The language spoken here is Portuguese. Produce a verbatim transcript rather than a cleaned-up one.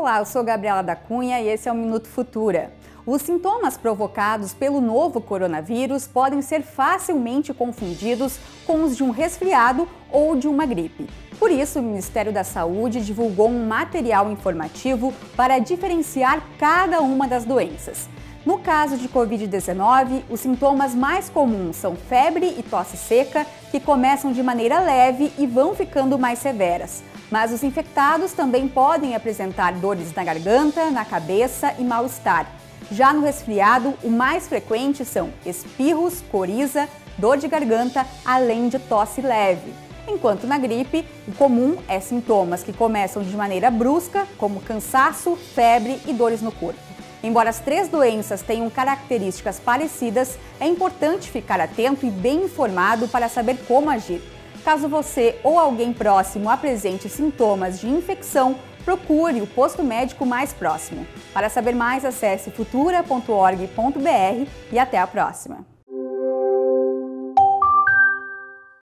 Olá, eu sou Gabriela da Cunha e esse é o Minuto Futura. Os sintomas provocados pelo novo coronavírus podem ser facilmente confundidos com os de um resfriado ou de uma gripe. Por isso, o Ministério da Saúde divulgou um material informativo para diferenciar cada uma das doenças. No caso de covid dezenove, os sintomas mais comuns são febre e tosse seca, que começam de maneira leve e vão ficando mais severas. Mas os infectados também podem apresentar dores na garganta, na cabeça e mal-estar. Já no resfriado, o mais frequente são espirros, coriza, dor de garganta, além de tosse leve. Enquanto na gripe, o comum é sintomas que começam de maneira brusca, como cansaço, febre e dores no corpo. Embora as três doenças tenham características parecidas, é importante ficar atento e bem informado para saber como agir. Caso você ou alguém próximo apresente sintomas de infecção, procure o posto médico mais próximo. Para saber mais, acesse futura ponto org ponto br e até a próxima!